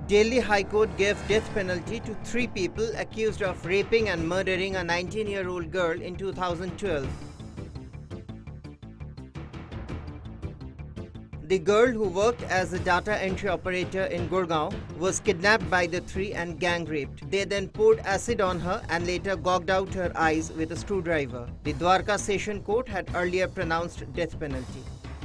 Delhi High Court gave death penalty to 3 people accused of raping and murdering a 19-year-old girl in 2012. The girl, who worked as a data entry operator in Gurgaon, was kidnapped by the three and gang raped. They then poured acid on her and later gouged out her eyes with a screwdriver. The Dwarka Session Court had earlier pronounced death penalty.